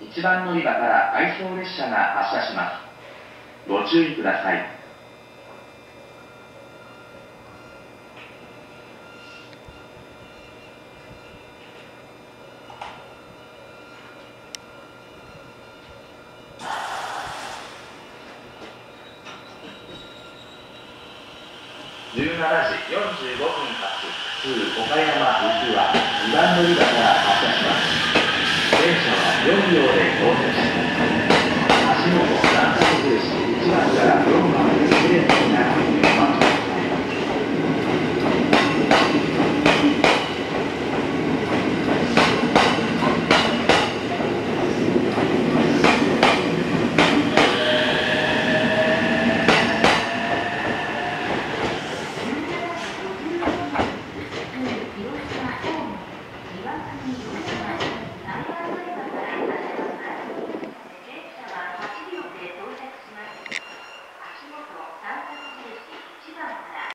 1番乗り場から回送列車が発車します。ご注意ください。17時45分発岡山宇府は2番乗り場から発車します。電車は4両で到着します。足元段差停止1番から4番で列に並び